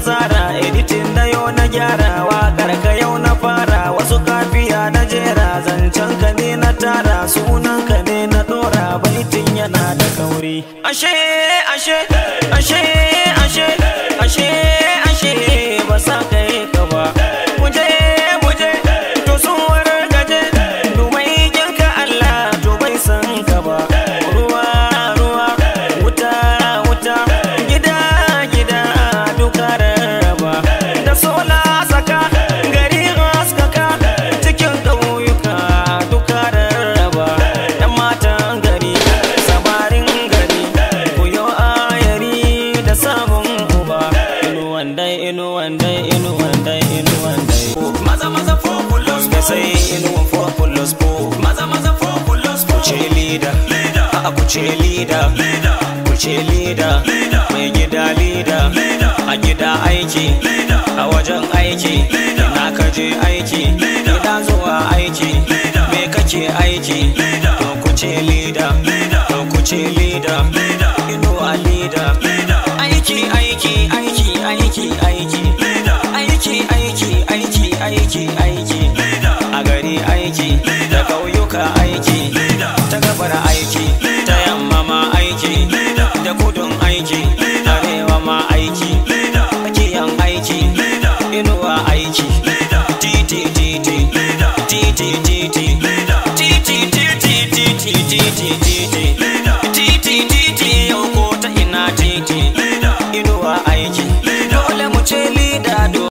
tsara, editin da yau na gyara, waƙar ka yau na fara, wasu kafiya na jera, zancen ka ne na tara, sunan ka ne na dora, baitin yana da kauri. Ashe ashe ashe ashe ashe ashe ba sa kai ka ba, muje muje to sun wargaje, dumai jinka Allah to bai san ka ba. Ruwa ruwa wuta wuta gida gida duka rarraba, da sola saka gari haskaka, cikin ƙauyuka duka rarraba. Yan matan gari sabarin gari ku yo ayari da sabon uba. Inuwan dai inuwan dai inuwan dai inuwan dai, maza maza fokulos ka sai inuwan fokulos po, maza maza fokulos po. Kuce lida a kuce lida kuce lida, mai gida lida a gida aiki, a wajen aiki ina kaje aiki, ina zuwa aiki, me kake aiki? To kuce lida to kuce lida, inuwa lida. Aiki aiki aiki aiki aiki aiki aiki aiki aiki aiki, a gari aiki da ƙauyuka aiki.